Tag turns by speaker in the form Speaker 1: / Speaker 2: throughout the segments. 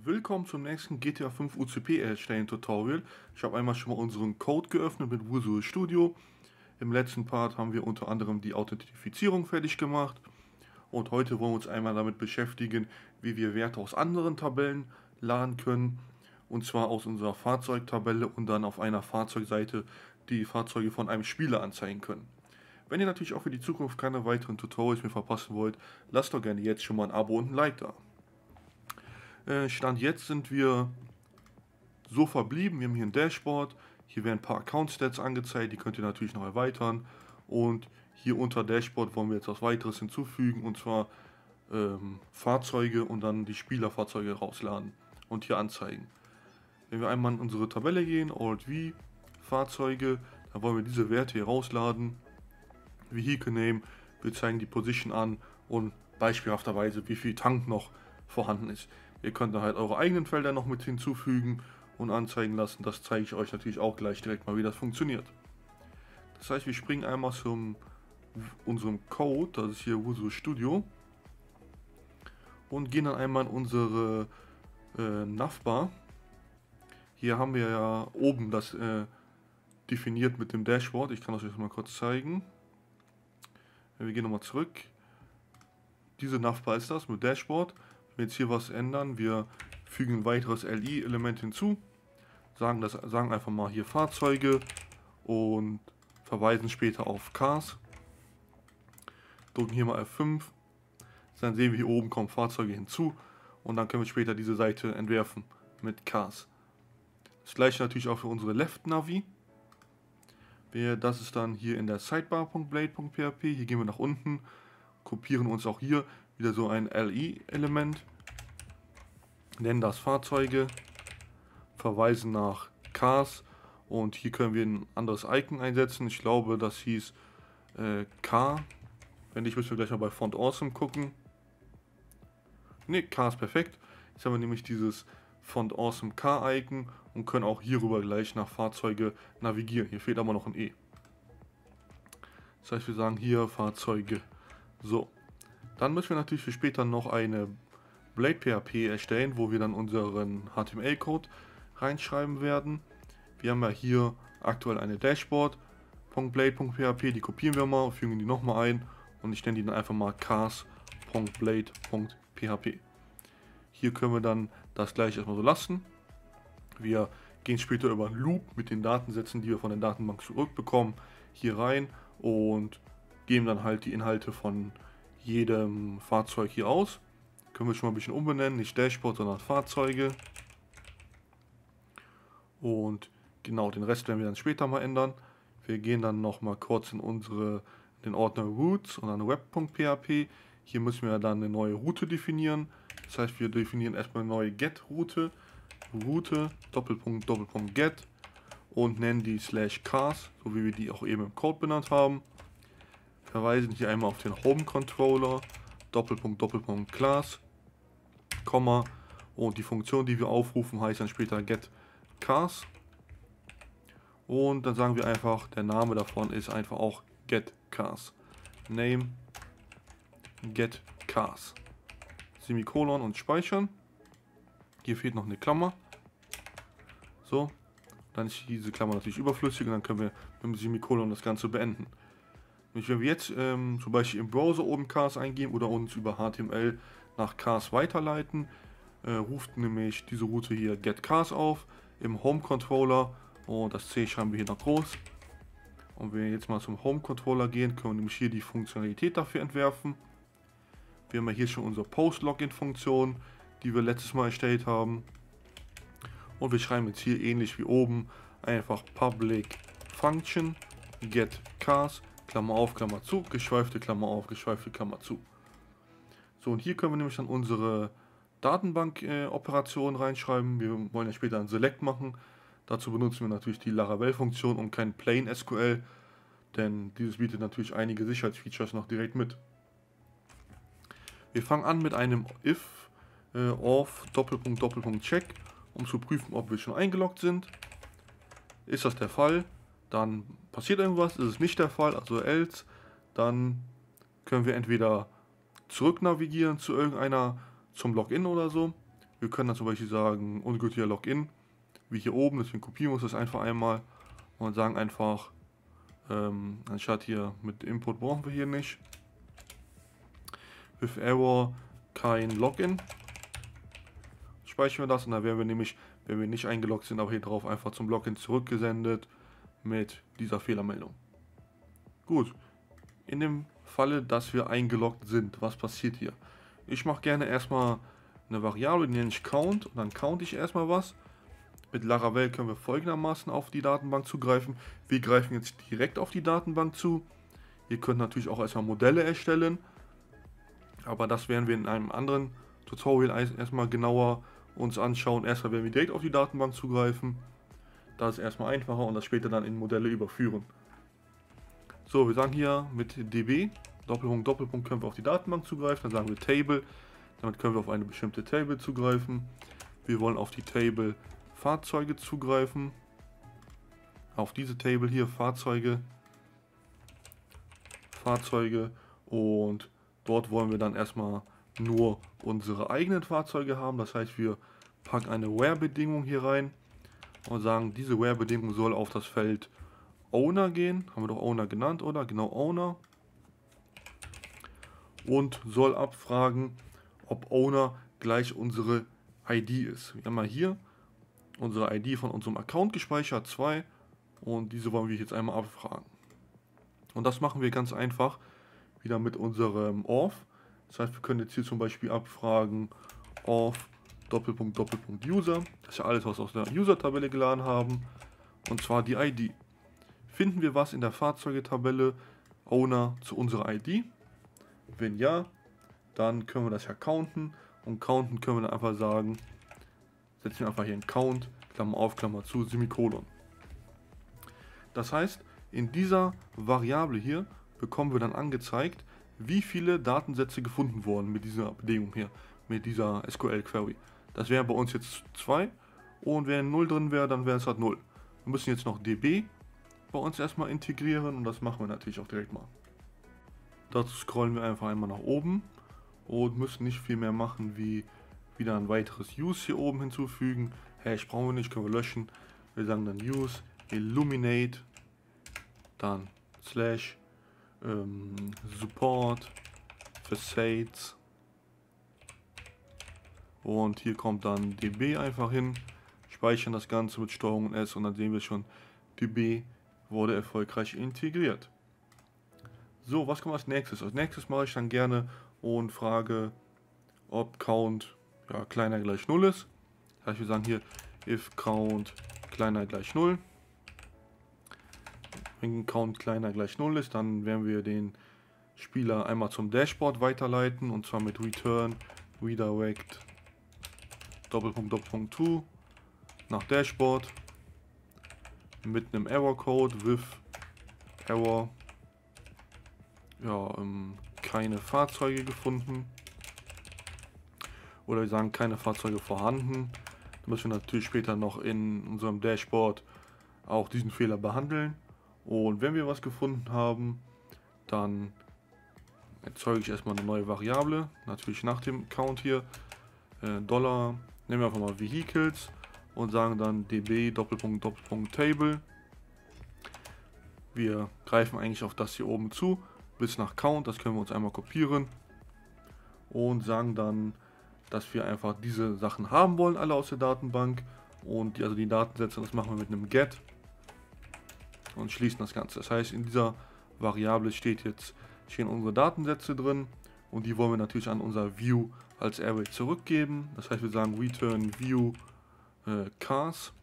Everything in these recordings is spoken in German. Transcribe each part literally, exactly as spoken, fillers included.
Speaker 1: Willkommen zum nächsten G T A fünf U C P erstellen Tutorial. Ich habe einmal schon mal unseren Code geöffnet mit Visual Studio. Im letzten Part haben wir unter anderem die Authentifizierung fertig gemacht. Und heute wollen wir uns einmal damit beschäftigen, wie wir Werte aus anderen Tabellen laden können. Und zwar aus unserer Fahrzeugtabelle und dann auf einer Fahrzeugseite die Fahrzeuge von einem Spieler anzeigen können. Wenn ihr natürlich auch für die Zukunft keine weiteren Tutorials mehr verpassen wollt, lasst doch gerne jetzt schon mal ein Abo und ein Like da. Stand jetzt sind wir so verblieben. Wir haben hier ein Dashboard. Hier werden ein paar Account-Stats angezeigt. Die könnt ihr natürlich noch erweitern. Und hier unter Dashboard wollen wir jetzt was weiteres hinzufügen. Und zwar ähm, Fahrzeuge und dann die Spielerfahrzeuge rausladen und hier anzeigen. Wenn wir einmal in unsere Tabelle gehen, Alt-V, Fahrzeuge, dann wollen wir diese Werte hier rausladen. Vehicle Name, wir zeigen die Position an und beispielhafterweise wie viel Tank noch vorhanden ist. Ihr könnt da halt eure eigenen Felder noch mit hinzufügen und anzeigen lassen. Das zeige ich euch natürlich auch gleich direkt mal, wie das funktioniert. Das heißt, wir springen einmal zum unserem Code, das ist hier Visual Studio, und gehen dann einmal in unsere äh, Navbar. Hier haben wir ja oben das äh, definiert mit dem Dashboard. Ich kann das euch mal kurz zeigen. Wir gehen nochmal zurück. Diese Navbar ist das mit Dashboard. Wenn wir jetzt hier was ändern, wir fügen ein weiteres L I-Element hinzu, sagen, das, sagen einfach mal hier Fahrzeuge und verweisen später auf Cars. Drücken hier mal F fünf, dann sehen wir hier oben kommen Fahrzeuge hinzu und dann können wir später diese Seite entwerfen mit Cars. Das gleiche natürlich auch für unsere Left Navi. Das ist dann hier in der Sidebar.blade.php. Hier gehen wir nach unten, kopieren uns auch hier wieder so ein L I-Element, nennen das Fahrzeuge, verweisen nach Cars und hier können wir ein anderes Icon einsetzen. Ich glaube, das hieß äh, Car. Wenn nicht, müssen wir gleich mal bei Font Awesome gucken. Ne, Car ist perfekt. Jetzt haben wir nämlich dieses Font Awesome Car Icon und können auch hierüber gleich nach Fahrzeuge navigieren. Hier fehlt aber noch ein E. Das heißt, wir sagen hier Fahrzeuge. So. Dann müssen wir natürlich für später noch eine Blade.php erstellen, wo wir dann unseren H T M L-Code reinschreiben werden. Wir haben ja hier aktuell eine Dashboard.blade.php, die kopieren wir mal, fügen die nochmal ein und ich nenne die dann einfach mal cars.blade.php. Hier können wir dann das gleich erstmal so lassen. Wir gehen später über einen Loop mit den Datensätzen, die wir von der Datenbank zurückbekommen, hier rein und geben dann halt die Inhalte von jedem Fahrzeug hier aus. Können wir schon mal ein bisschen umbenennen, nicht Dashboard, sondern Fahrzeuge. Und genau, den Rest werden wir dann später mal ändern. Wir gehen dann noch mal kurz in unsere den Ordner Routes und dann Web.php. Hier müssen wir dann eine neue Route definieren. Das heißt, wir definieren erstmal eine neue Get-Route. Route, Doppelpunkt, Doppelpunkt, Get und nennen die slash cars, so wie wir die auch eben im Code benannt haben. Verweisen hier einmal auf den Home Controller, Doppelpunkt, Doppelpunkt, Class, Komma und die Funktion, die wir aufrufen, heißt dann später Get Cars. Und dann sagen wir einfach, der Name davon ist einfach auch Get Cars. Name Get Cars. Semikolon und speichern. Hier fehlt noch eine Klammer. So, dann ist diese Klammer natürlich überflüssig und dann können wir mit dem Semikolon das Ganze beenden. Und wenn wir jetzt ähm, zum Beispiel im Browser oben Cars eingeben oder uns über H T M L nach Cars weiterleiten, äh, ruft nämlich diese Route hier Get Cars auf im Home Controller und das C schreiben wir hier noch groß. Und wenn wir jetzt mal zum Home Controller gehen, können wir nämlich hier die Funktionalität dafür entwerfen. Wir haben ja hier schon unsere Post-Login-Funktion, die wir letztes Mal erstellt haben. Und wir schreiben jetzt hier ähnlich wie oben einfach Public Function Get Cars, Klammer auf, Klammer zu, geschweifte Klammer auf, geschweifte Klammer zu. So, und hier können wir nämlich dann unsere Datenbank-Operation äh, reinschreiben. Wir wollen ja später ein Select machen. Dazu benutzen wir natürlich die Laravel-Funktion und kein Plain S Q L, denn dieses bietet natürlich einige Sicherheitsfeatures noch direkt mit. Wir fangen an mit einem if äh, of Doppelpunkt Doppelpunkt check, um zu prüfen, ob wir schon eingeloggt sind. Ist das der Fall, dann passiert irgendwas. Ist es nicht der Fall, also else, dann können wir entweder zurück navigieren zu irgendeiner, zum Login oder so. Wir können dann zum Beispiel sagen, ungültiger Login, wie hier oben, deswegen kopieren wir uns das einfach einmal und sagen einfach, ähm, anstatt hier mit Input brauchen wir hier nicht, with error kein Login, speichern wir das und dann werden wir nämlich, wenn wir nicht eingeloggt sind, auch hier drauf einfach zum Login zurückgesendet mit dieser Fehlermeldung. Gut, in dem Falle, dass wir eingeloggt sind, was passiert hier? Ich mache gerne erstmal eine Variable, die nenne ich Count und dann count ich erstmal was. Mit Laravel können wir folgendermaßen auf die Datenbank zugreifen. Wir greifen jetzt direkt auf die Datenbank zu. Ihr könnt natürlich auch erstmal Modelle erstellen, aber das werden wir in einem anderen Tutorial erstmal genauer uns anschauen. Erstmal werden wir direkt auf die Datenbank zugreifen. Das ist erstmal einfacher und das später dann in Modelle überführen. So, wir sagen hier mit db, Doppelpunkt, Doppelpunkt, können wir auf die Datenbank zugreifen. Dann sagen wir Table, damit können wir auf eine bestimmte Table zugreifen. Wir wollen auf die Table Fahrzeuge zugreifen. Auf diese Table hier Fahrzeuge. Fahrzeuge und dort wollen wir dann erstmal nur unsere eigenen Fahrzeuge haben. Das heißt, wir packen eine Where-Bedingung hier rein und sagen, diese Where-Bedingung soll auf das Feld Owner gehen. Haben wir doch Owner genannt, oder? Genau, Owner. Und soll abfragen, ob Owner gleich unsere I D ist. Wir haben mal hier unsere I D von unserem Account gespeichert, zwei. Und diese wollen wir jetzt einmal abfragen. Und das machen wir ganz einfach wieder mit unserem Auth. Das heißt, wir können jetzt hier zum Beispiel abfragen Auth Doppelpunkt Doppelpunkt User. Das ist ja alles, was wir aus der User-Tabelle geladen haben. Und zwar die I D. Finden wir was in der Fahrzeugetabelle Owner zu unserer I D? Wenn ja, dann können wir das ja counten. Und counten können wir dann einfach sagen, setzen wir einfach hier einen Count, Klammer auf, Klammer zu, Semikolon. Das heißt, in dieser Variable hier bekommen wir dann angezeigt, wie viele Datensätze gefunden wurden mit dieser Bedingung hier, mit dieser S Q L-Query. Das wäre bei uns jetzt zwei und wenn null drin wäre, dann wäre es halt null. Wir müssen jetzt noch db bei uns erstmal integrieren und das machen wir natürlich auch direkt mal. Dazu scrollen wir einfach einmal nach oben und müssen nicht viel mehr machen, wie wieder ein weiteres Use hier oben hinzufügen. Hash brauchen wir nicht, können wir löschen. Wir sagen dann Use Illuminate, dann Slash ähm, Support Facades und hier kommt dann db einfach hin, speichern das Ganze mit Steuerung S und dann sehen wir schon, db wurde erfolgreich integriert. So, was kommt als nächstes? Als nächstes mache ich dann gerne und frage, ob Count ja, kleiner gleich null ist. Das heißt, wir sagen hier, if Count kleiner gleich null. Wenn Count kleiner gleich null ist, dann werden wir den Spieler einmal zum Dashboard weiterleiten und zwar mit Return Redirect Doppelpunkt Doppelpunkt to nach Dashboard mit einem Error Code with Error, ja, ähm, keine Fahrzeuge gefunden. Oder wir sagen, keine Fahrzeuge vorhanden. Da müssen wir natürlich später noch in unserem Dashboard auch diesen Fehler behandeln. Und wenn wir was gefunden haben, dann erzeuge ich erstmal eine neue Variable. Natürlich nach dem Count hier. Äh, Dollar, nehmen wir einfach mal Vehicles und sagen dann db Doppelpunkt Doppelpunkt Table. Wir greifen eigentlich auf das hier oben zu, bis nach Count. Das können wir uns einmal kopieren. Und sagen dann, dass wir einfach diese Sachen haben wollen, alle aus der Datenbank. Und die, also die Datensätze, das machen wir mit einem Get. Und schließen das Ganze. Das heißt, in dieser Variable steht jetzt, stehen unsere Datensätze drin. Und die wollen wir natürlich an unser View als Array zurückgeben. Das heißt, wir sagen return View äh, Cars,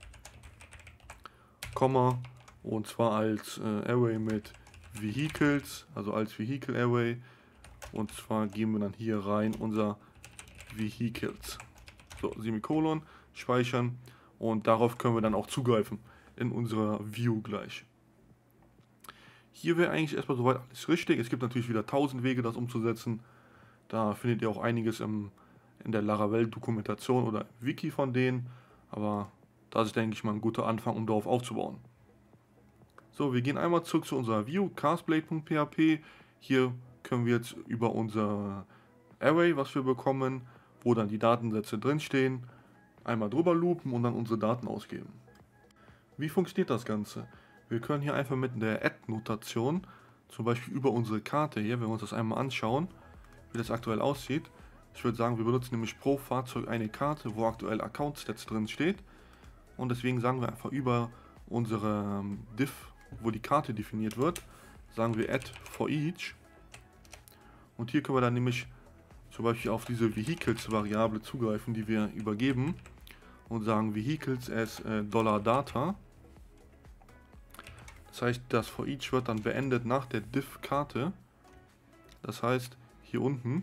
Speaker 1: Komma, und zwar als äh, Array mit Vehicles, also als Vehicle Array. Und zwar geben wir dann hier rein unser Vehicles. So, Semikolon, speichern und darauf können wir dann auch zugreifen in unserer View gleich. Hier wäre eigentlich erstmal soweit alles richtig. Es gibt natürlich wieder tausend Wege, das umzusetzen. Da findet ihr auch einiges im, in der Laravel-Dokumentation oder im Wiki von denen. Aber das ist, denke ich mal, ein guter Anfang, um darauf aufzubauen. So, wir gehen einmal zurück zu unserer View, castblade punkt php. Hier können wir jetzt über unser Array, was wir bekommen, wo dann die Datensätze drinstehen, einmal drüber loopen und dann unsere Daten ausgeben. Wie funktioniert das Ganze? Wir können hier einfach mit der Add-Notation, zum Beispiel über unsere Karte hier, wenn wir uns das einmal anschauen, wie das aktuell aussieht. Ich würde sagen, wir benutzen nämlich pro Fahrzeug eine Karte, wo aktuell Account-Stats drin steht. Und deswegen sagen wir einfach über unsere Div, wo die Karte definiert wird, sagen wir add for each. Und hier können wir dann nämlich zum Beispiel auf diese Vehicles-Variable zugreifen, die wir übergeben. Und sagen Vehicles as äh, $Data. Das heißt, das for each wird dann beendet nach der Div-Karte. Das heißt, hier unten.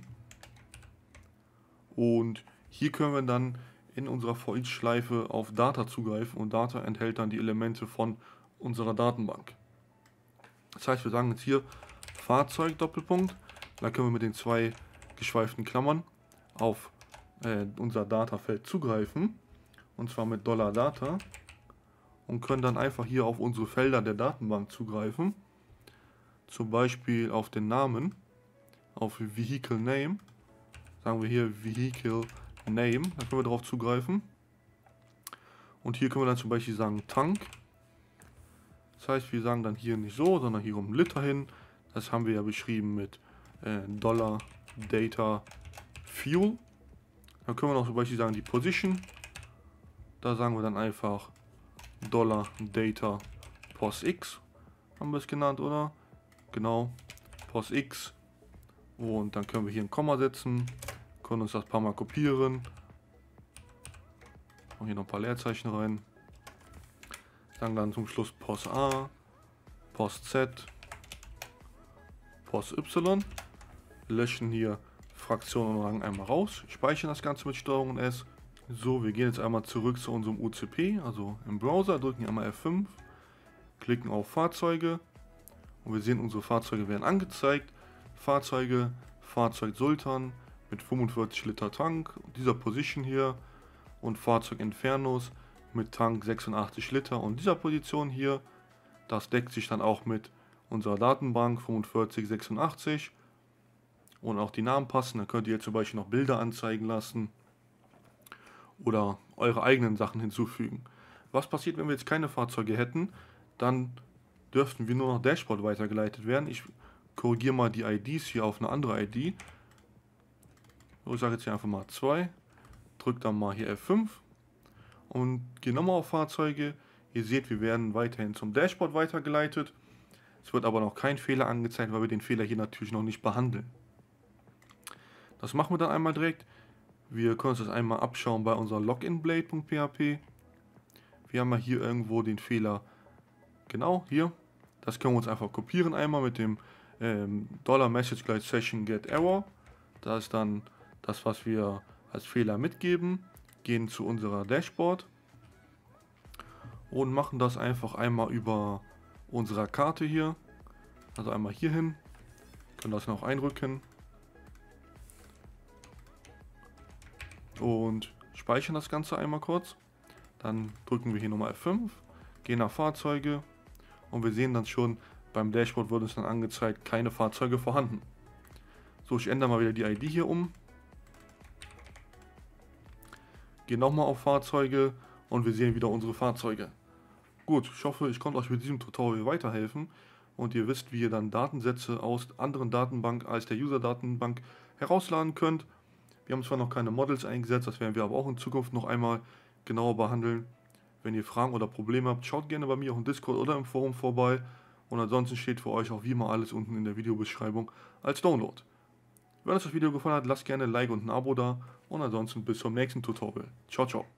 Speaker 1: Und hier können wir dann in unserer for each Schleife auf Data zugreifen und Data enthält dann die Elemente von unserer Datenbank. Das heißt, wir sagen jetzt hier Fahrzeug Doppelpunkt, dann können wir mit den zwei geschweiften Klammern auf äh, unser Datafeld zugreifen und zwar mit $Data und können dann einfach hier auf unsere Felder der Datenbank zugreifen, zum Beispiel auf den Namen, auf Vehicle Name. Sagen wir hier Vehicle Name, da können wir darauf zugreifen. Und hier können wir dann zum Beispiel sagen Tank. Das heißt, wir sagen dann hier nicht so, sondern hier um Liter hin. Das haben wir ja beschrieben mit äh, Dollar Data Fuel. Dann können wir noch zum Beispiel sagen die Position. Da sagen wir dann einfach Dollar Data PosX. Haben wir es genannt, oder? Genau, PosX. Und dann können wir hier ein Komma setzen. Können uns das ein paar Mal kopieren. Und hier noch ein paar Leerzeichen rein. Sagen dann zum Schluss Pos A, Pos Z, Pos Y. Löschen hier Fraktion und Rang einmal raus. Speichern das Ganze mit Steuerung und S. So, wir gehen jetzt einmal zurück zu unserem U C P, also im Browser, drücken hier einmal F fünf, klicken auf Fahrzeuge und wir sehen, unsere Fahrzeuge werden angezeigt. Fahrzeuge, Fahrzeug Sultan mit fünfundvierzig Liter Tank, dieser Position hier und Fahrzeug Infernus mit Tank sechsundachtzig Liter und dieser Position hier, das deckt sich dann auch mit unserer Datenbank fünfundvierzig sechsundachtzig und auch die Namen passen, da könnt ihr jetzt zum Beispiel noch Bilder anzeigen lassen oder eure eigenen Sachen hinzufügen. Was passiert, wenn wir jetzt keine Fahrzeuge hätten? Dann dürften wir nur noch Dashboard weitergeleitet werden. Ich korrigiere mal die I Ds hier auf eine andere I D. Ich sage jetzt hier einfach mal zwei. Drückt dann mal hier F fünf. Und gehe nochmal auf Fahrzeuge. Ihr seht, wir werden weiterhin zum Dashboard weitergeleitet. Es wird aber noch kein Fehler angezeigt, weil wir den Fehler hier natürlich noch nicht behandeln. Das machen wir dann einmal direkt. Wir können uns das einmal abschauen bei unserer Loginblade.php. Wir haben ja hier irgendwo den Fehler. Genau, hier. Das können wir uns einfach kopieren einmal mit dem ähm, $Message gleich Session Get Error. Das ist dann das, was wir als Fehler mitgeben. Gehen zu unserer Dashboard und machen das einfach einmal über unserer Karte hier. Also einmal hier hin. Können das noch einrücken. Und speichern das Ganze einmal kurz. Dann drücken wir hier nochmal F fünf. Gehen nach Fahrzeuge. Und wir sehen dann schon, beim Dashboard wird uns dann angezeigt, keine Fahrzeuge vorhanden. So, ich ändere mal wieder die I D hier um. Gehe nochmal auf Fahrzeuge und wir sehen wieder unsere Fahrzeuge. Gut, ich hoffe, ich konnte euch mit diesem Tutorial weiterhelfen und ihr wisst, wie ihr dann Datensätze aus anderen Datenbanken als der User-Datenbank herausladen könnt. Wir haben zwar noch keine Models eingesetzt, das werden wir aber auch in Zukunft noch einmal genauer behandeln. Wenn ihr Fragen oder Probleme habt, schaut gerne bei mir auch im Discord oder im Forum vorbei. Und ansonsten steht für euch auch wie immer alles unten in der Videobeschreibung als Download. Wenn euch das Video gefallen hat, lasst gerne ein Like und ein Abo da. Und ansonsten bis zum nächsten Tutorial. Ciao, ciao.